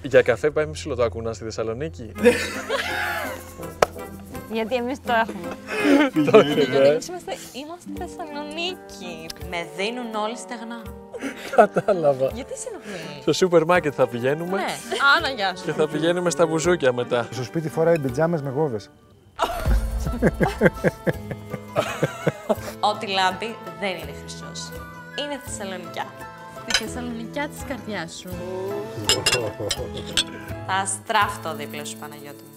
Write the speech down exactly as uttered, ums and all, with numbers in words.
Για καφέ πάει με ψιλοτοακουνά στη Θεσσαλονίκη. Γιατί εμείς το έχουμε. Το έχετε, Γιατί ε. εμείς είμαστε, είμαστε Θεσσαλονίκη. Με δίνουν όλοι στεγνά. Κατάλαβα. Γιατί σε ενοχλεί? Στο σούπερ μάρκετ θα πηγαίνουμε Ναι. Άνα, γεια και σου. θα πηγαίνουμε στα μπουζούκια μετά. Στο σπίτι φοράει πιτζάμες με γόβες. Ό,τι λάμπει δεν είναι χρυσός. Είναι Θεσσαλονικιά. Τη Θεσσαλονικιά της καρδιάς σου. Θα στράφτω δίπλα σου, Παναγιώτη μου.